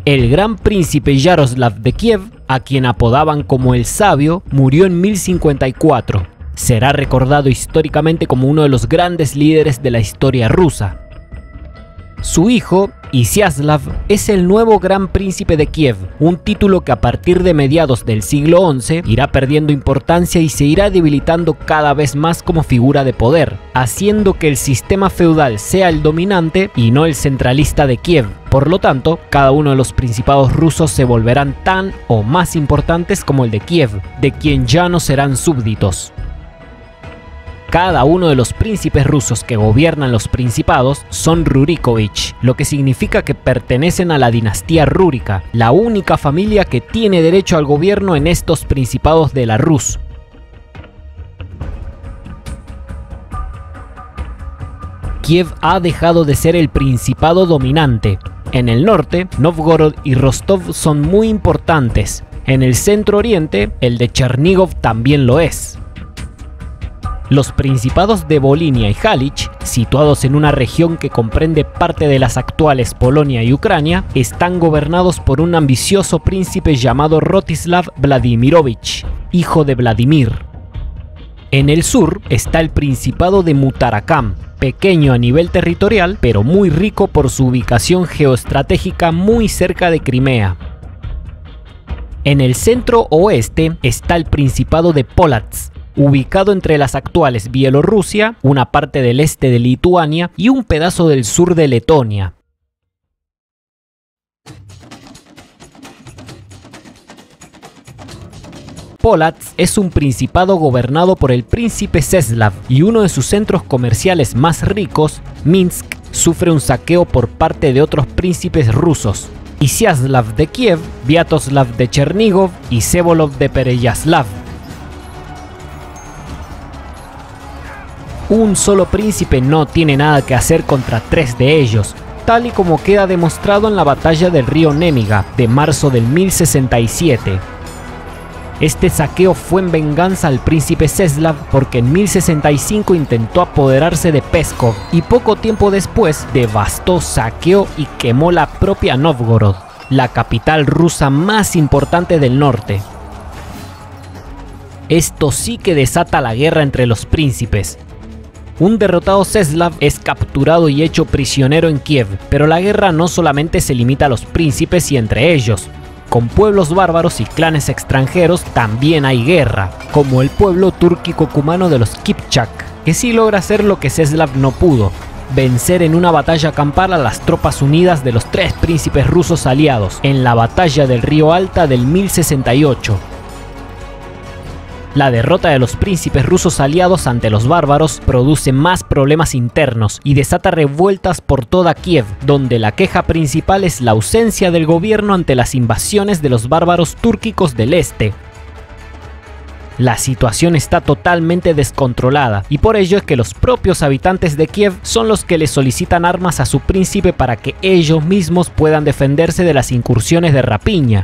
El gran príncipe Yaroslav de Kiev, a quien apodaban como el Sabio, murió en 1054. Será recordado históricamente como uno de los grandes líderes de la historia rusa. Su hijo, Iziaslav, es el nuevo gran príncipe de Kiev, un título que a partir de mediados del siglo XI irá perdiendo importancia y se irá debilitando cada vez más como figura de poder, haciendo que el sistema feudal sea el dominante y no el centralista de Kiev. Por lo tanto, cada uno de los principados rusos se volverán tan o más importantes como el de Kiev, de quien ya no serán súbditos. Cada uno de los príncipes rusos que gobiernan los principados son Rurikovich, lo que significa que pertenecen a la dinastía rúrica, la única familia que tiene derecho al gobierno en estos principados de la Rus. Kiev ha dejado de ser el principado dominante. En el norte, Novgorod y Rostov son muy importantes. En el centro oriente, el de Chernigov también lo es. Los principados de Volinia y Halich, situados en una región que comprende parte de las actuales Polonia y Ucrania, están gobernados por un ambicioso príncipe llamado Rostislav Vladimirovich, hijo de Vladimir. En el sur está el principado de Mutarakam, pequeño a nivel territorial, pero muy rico por su ubicación geoestratégica muy cerca de Crimea. En el centro oeste está el principado de Polotsk, ubicado entre las actuales Bielorrusia, una parte del este de Lituania y un pedazo del sur de Letonia. Polotsk es un principado gobernado por el príncipe Vyacheslav y uno de sus centros comerciales más ricos, Minsk, sufre un saqueo por parte de otros príncipes rusos: Iziaslav de Kiev, Sviatoslav de Chernigov y Vsevolod de Pereyaslav. Un solo príncipe no tiene nada que hacer contra tres de ellos, tal y como queda demostrado en la batalla del río Nemiga de marzo del 1067. Este saqueo fue en venganza al príncipe Vyacheslav porque en 1065 intentó apoderarse de Pskov y poco tiempo después devastó, saqueó y quemó la propia Novgorod, la capital rusa más importante del norte. Esto sí que desata la guerra entre los príncipes. Un derrotado Vyacheslav es capturado y hecho prisionero en Kiev, pero la guerra no solamente se limita a los príncipes y entre ellos. Con pueblos bárbaros y clanes extranjeros también hay guerra, como el pueblo túrquico-cumano de los Kipchak, que sí logra hacer lo que Vyacheslav no pudo: vencer en una batalla campal a las tropas unidas de los tres príncipes rusos aliados, en la batalla del río Alta del 1068. La derrota de los príncipes rusos aliados ante los bárbaros produce más problemas internos y desata revueltas por toda Kiev, donde la queja principal es la ausencia del gobierno ante las invasiones de los bárbaros túrquicos del este. La situación está totalmente descontrolada y por ello es que los propios habitantes de Kiev son los que le solicitan armas a su príncipe para que ellos mismos puedan defenderse de las incursiones de rapiña.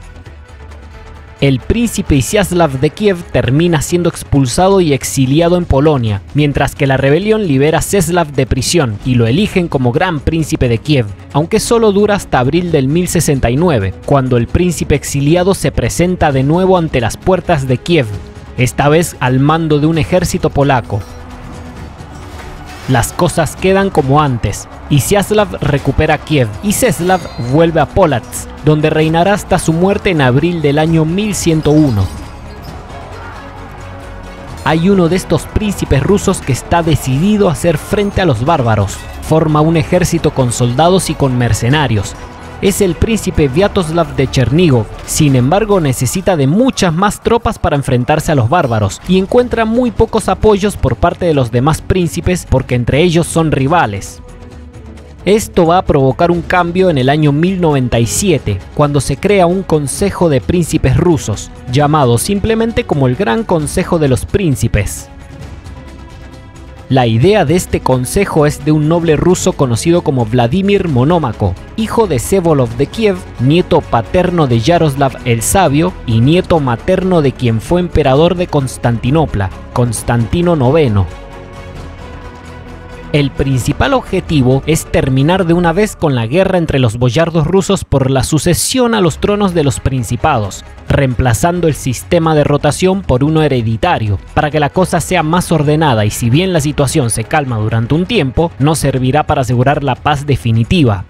El príncipe Iziaslav de Kiev termina siendo expulsado y exiliado en Polonia, mientras que la rebelión libera a Vyacheslav de prisión y lo eligen como gran príncipe de Kiev, aunque solo dura hasta abril del 1069, cuando el príncipe exiliado se presenta de nuevo ante las puertas de Kiev, esta vez al mando de un ejército polaco. Las cosas quedan como antes. Iziaslav recupera Kiev y Vyacheslav vuelve a Polotsk, donde reinará hasta su muerte en abril del año 1101. Hay uno de estos príncipes rusos que está decidido a hacer frente a los bárbaros. Forma un ejército con soldados y con mercenarios. Es el príncipe Sviatoslav de Chernigov. Sin embargo, necesita de muchas más tropas para enfrentarse a los bárbaros y encuentra muy pocos apoyos por parte de los demás príncipes porque entre ellos son rivales. Esto va a provocar un cambio en el año 1097, cuando se crea un consejo de príncipes rusos, llamado simplemente como el Gran Consejo de los Príncipes. La idea de este consejo es de un noble ruso conocido como Vladimir Monomaco, hijo de Vsevolod de Kiev, nieto paterno de Yaroslav el Sabio y nieto materno de quien fue emperador de Constantinopla, Constantino IX. El principal objetivo es terminar de una vez con la guerra entre los boyardos rusos por la sucesión a los tronos de los principados, reemplazando el sistema de rotación por uno hereditario, para que la cosa sea más ordenada y si bien la situación se calma durante un tiempo, no servirá para asegurar la paz definitiva.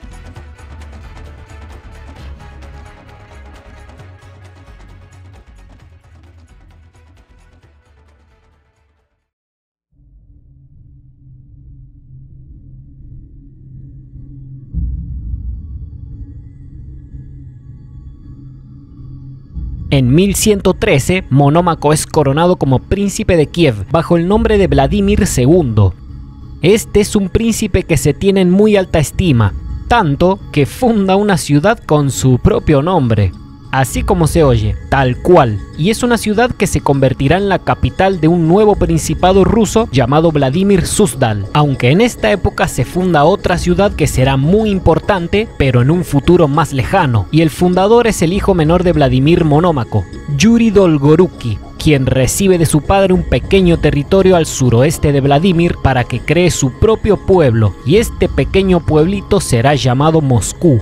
En 1113, Monómaco es coronado como príncipe de Kiev bajo el nombre de Vladimir II. Este es un príncipe que se tiene en muy alta estima, tanto que funda una ciudad con su propio nombre. Así como se oye, tal cual, y es una ciudad que se convertirá en la capital de un nuevo principado ruso llamado Vladimir Suzdal, aunque en esta época se funda otra ciudad que será muy importante, pero en un futuro más lejano, y el fundador es el hijo menor de Vladimir Monómaco, Yuri Dolgoruki, quien recibe de su padre un pequeño territorio al suroeste de Vladimir para que cree su propio pueblo, y este pequeño pueblito será llamado Moscú.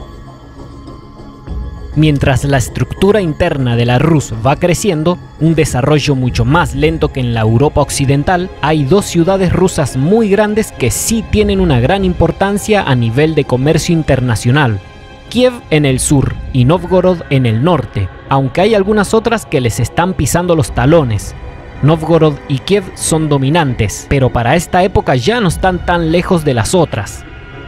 Mientras la estructura interna de la Rus va creciendo, un desarrollo mucho más lento que en la Europa occidental, hay dos ciudades rusas muy grandes que sí tienen una gran importancia a nivel de comercio internacional. Kiev en el sur y Novgorod en el norte, aunque hay algunas otras que les están pisando los talones. Novgorod y Kiev son dominantes, pero para esta época ya no están tan lejos de las otras.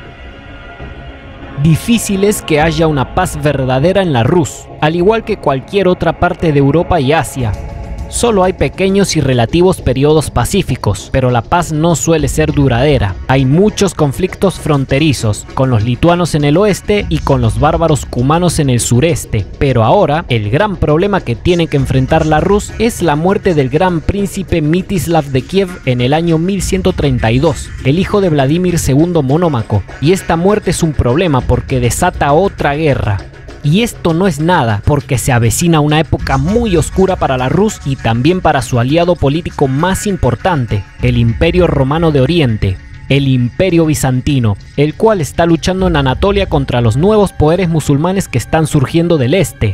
Difícil es que haya una paz verdadera en la Rus, al igual que cualquier otra parte de Europa y Asia. Solo hay pequeños y relativos periodos pacíficos, pero la paz no suele ser duradera. Hay muchos conflictos fronterizos, con los lituanos en el oeste y con los bárbaros cumanos en el sureste. Pero ahora, el gran problema que tiene que enfrentar la Rus es la muerte del gran príncipe Mstislav de Kiev en el año 1132, el hijo de Vladimir II Monómaco. Y esta muerte es un problema porque desata otra guerra. Y esto no es nada, porque se avecina una época muy oscura para la Rus y también para su aliado político más importante, el Imperio Romano de Oriente, el Imperio Bizantino, el cual está luchando en Anatolia contra los nuevos poderes musulmanes que están surgiendo del este.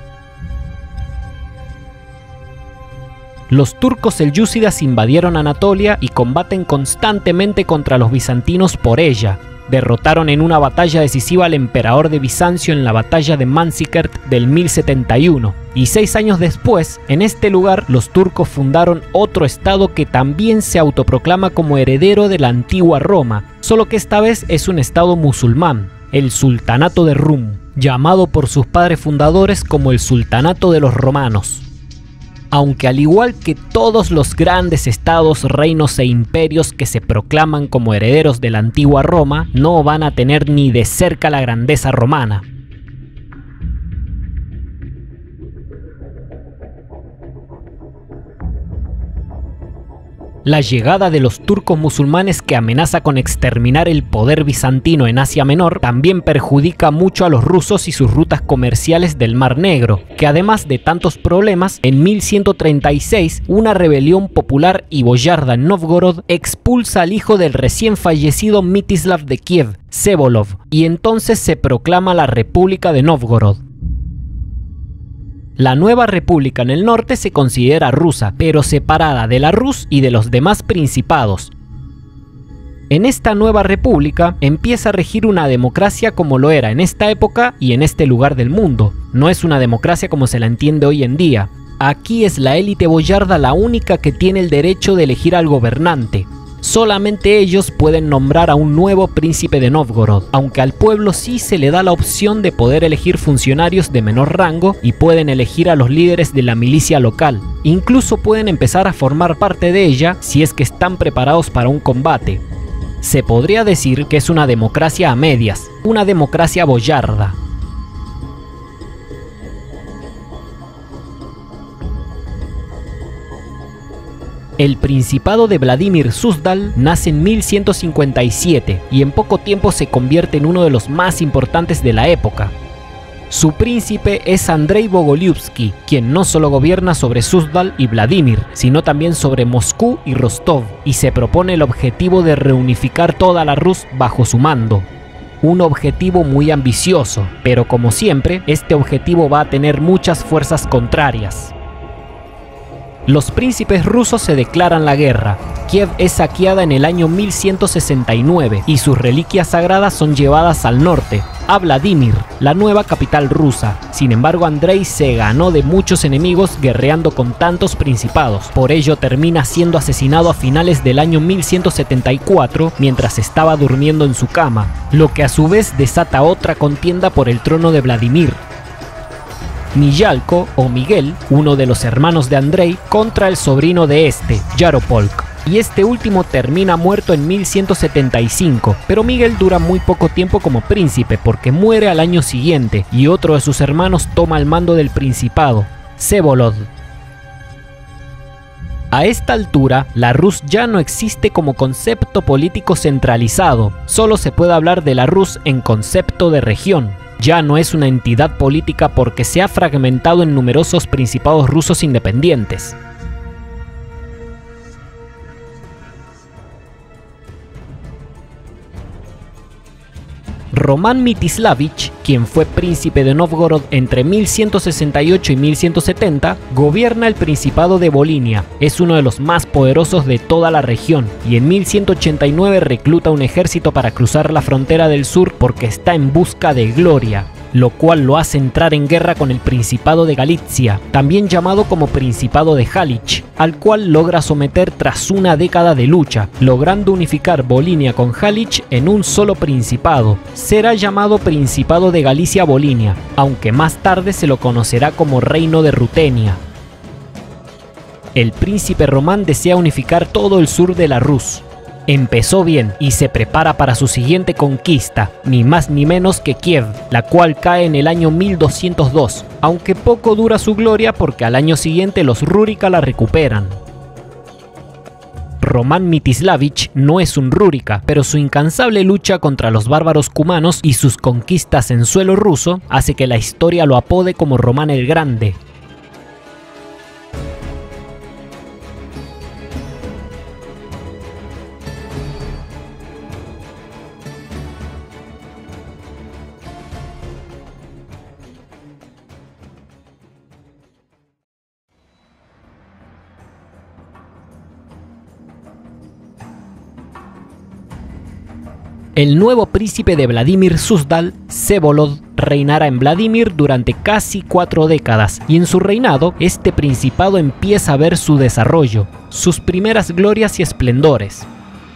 Los turcos selyúcidas invadieron Anatolia y combaten constantemente contra los bizantinos por ella. Derrotaron en una batalla decisiva al emperador de Bizancio en la batalla de Manzikert del 1071, y 6 años después, en este lugar, los turcos fundaron otro estado que también se autoproclama como heredero de la antigua Roma, solo que esta vez es un estado musulmán, el Sultanato de Rum, llamado por sus padres fundadores como el Sultanato de los Romanos. Aunque al igual que todos los grandes estados, reinos e imperios que se proclaman como herederos de la antigua Roma, no van a tener ni de cerca la grandeza romana. La llegada de los turcos musulmanes que amenaza con exterminar el poder bizantino en Asia Menor también perjudica mucho a los rusos y sus rutas comerciales del Mar Negro, que además de tantos problemas, en 1136 una rebelión popular y boyarda en Novgorod expulsa al hijo del recién fallecido Mstislav de Kiev, Vsevolov, y entonces se proclama la República de Novgorod. La nueva república en el norte se considera rusa, pero separada de la Rus y de los demás principados. En esta nueva república empieza a regir una democracia como lo era en esta época y en este lugar del mundo. No es una democracia como se la entiende hoy en día. Aquí es la élite boyarda la única que tiene el derecho de elegir al gobernante. Solamente ellos pueden nombrar a un nuevo príncipe de Novgorod, aunque al pueblo sí se le da la opción de poder elegir funcionarios de menor rango y pueden elegir a los líderes de la milicia local. Incluso pueden empezar a formar parte de ella si es que están preparados para un combate. Se podría decir que es una democracia a medias, una democracia boyarda. El Principado de Vladimir Suzdal nace en 1157 y en poco tiempo se convierte en uno de los más importantes de la época. Su príncipe es Andrei Bogolyubsky, quien no solo gobierna sobre Suzdal y Vladimir, sino también sobre Moscú y Rostov, y se propone el objetivo de reunificar toda la Rus bajo su mando. Un objetivo muy ambicioso, pero como siempre, este objetivo va a tener muchas fuerzas contrarias. Los príncipes rusos se declaran la guerra. Kiev es saqueada en el año 1169 y sus reliquias sagradas son llevadas al norte, a Vladimir, la nueva capital rusa. Sin embargo, Andrei se ganó de muchos enemigos guerreando con tantos principados. Por ello termina siendo asesinado a finales del año 1174 mientras estaba durmiendo en su cama, lo que a su vez desata otra contienda por el trono de Vladimir. Miyalko o Miguel, uno de los hermanos de Andrei, contra el sobrino de este, Yaropolk. Y este último termina muerto en 1175, pero Miguel dura muy poco tiempo como príncipe porque muere al año siguiente y otro de sus hermanos toma el mando del principado, Vsevolod. A esta altura, la Rus ya no existe como concepto político centralizado, solo se puede hablar de la Rus en concepto de región. Ya no es una entidad política porque se ha fragmentado en numerosos principados rusos independientes. Román Mstislávich, quien fue príncipe de Nóvgorod entre 1168 y 1170, gobierna el Principado de Volinia, es uno de los más poderosos de toda la región, y en 1189 recluta un ejército para cruzar la frontera del sur porque está en busca de gloria, lo cual lo hace entrar en guerra con el Principado de Galitzia, también llamado como Principado de Halich, al cual logra someter tras una década de lucha, logrando unificar Volinia con Halich en un solo principado. Será llamado Principado de Galicia-Volinia, aunque más tarde se lo conocerá como Reino de Rutenia. El príncipe Román desea unificar todo el sur de la Rus. Empezó bien y se prepara para su siguiente conquista, ni más ni menos que Kiev, la cual cae en el año 1202, aunque poco dura su gloria porque al año siguiente los Rúrica la recuperan. Román Mstislávich no es un Rúrica, pero su incansable lucha contra los bárbaros cumanos y sus conquistas en suelo ruso hace que la historia lo apode como Román el Grande. El nuevo príncipe de Vladimir Suzdal, Vsevolod, reinará en Vladimir durante casi 4 décadas y en su reinado este principado empieza a ver su desarrollo, sus primeras glorias y esplendores.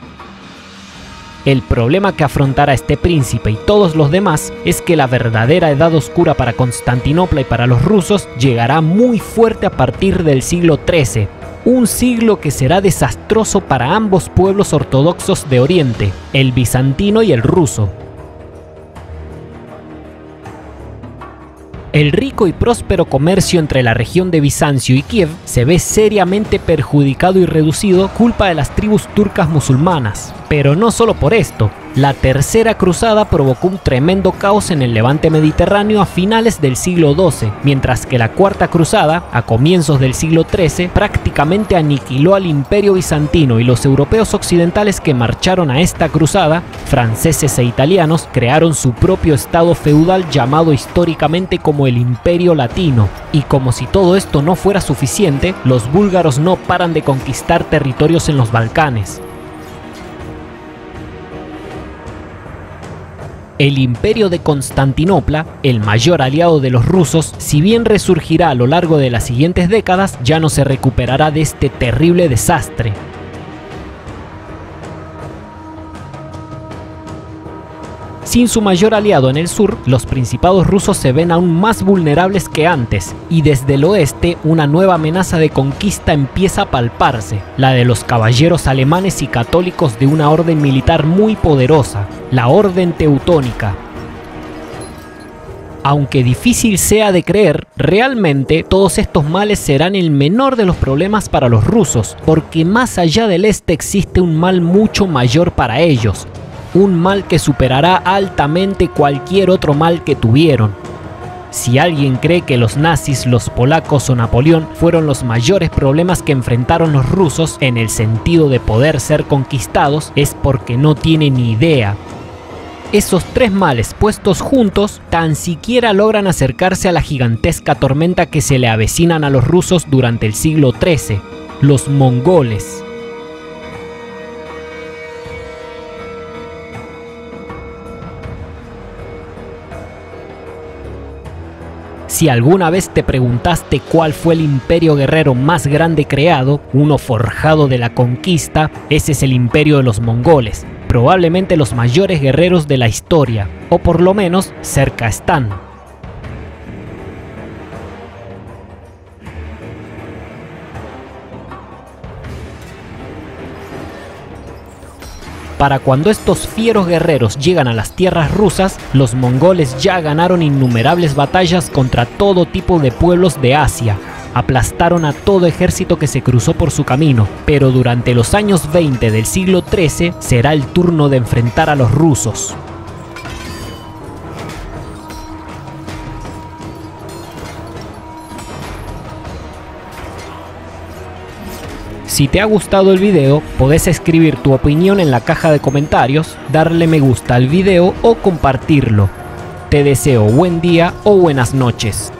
El problema que afrontará este príncipe y todos los demás es que la verdadera edad oscura para Constantinopla y para los rusos llegará muy fuerte a partir del siglo XIII, un siglo que será desastroso para ambos pueblos ortodoxos de Oriente, el bizantino y el ruso. El rico y próspero comercio entre la región de Bizancio y Kiev se ve seriamente perjudicado y reducido culpa de las tribus turcas musulmanas. Pero no solo por esto, la Tercera Cruzada provocó un tremendo caos en el Levante mediterráneo a finales del siglo XII, mientras que la Cuarta Cruzada, a comienzos del siglo XIII, prácticamente aniquiló al Imperio Bizantino y los europeos occidentales que marcharon a esta cruzada, franceses e italianos, crearon su propio estado feudal llamado históricamente como el Imperio Latino. Y como si todo esto no fuera suficiente, los búlgaros no paran de conquistar territorios en los Balcanes. El Imperio de Constantinopla, el mayor aliado de los rusos, si bien resurgirá a lo largo de las siguientes décadas, ya no se recuperará de este terrible desastre. Sin su mayor aliado en el sur, los principados rusos se ven aún más vulnerables que antes, y desde el oeste una nueva amenaza de conquista empieza a palparse, la de los caballeros alemanes y católicos de una orden militar muy poderosa, la Orden Teutónica. Aunque difícil sea de creer, realmente todos estos males serán el menor de los problemas para los rusos, porque más allá del este existe un mal mucho mayor para ellos, un mal que superará altamente cualquier otro mal que tuvieron. Si alguien cree que los nazis, los polacos o Napoleón fueron los mayores problemas que enfrentaron los rusos en el sentido de poder ser conquistados, es porque no tiene ni idea. Esos tres males puestos juntos tan siquiera logran acercarse a la gigantesca tormenta que se le avecinan a los rusos durante el siglo XIII, los mongoles. Si alguna vez te preguntaste cuál fue el imperio guerrero más grande creado, uno forjado de la conquista, ese es el imperio de los mongoles, probablemente los mayores guerreros de la historia, o por lo menos cerca están. Para cuando estos fieros guerreros llegan a las tierras rusas, los mongoles ya ganaron innumerables batallas contra todo tipo de pueblos de Asia. Aplastaron a todo ejército que se cruzó por su camino, pero durante los años 20 del siglo XIII será el turno de enfrentar a los rusos. Si te ha gustado el video, podés escribir tu opinión en la caja de comentarios, darle me gusta al video o compartirlo. Te deseo buen día o buenas noches.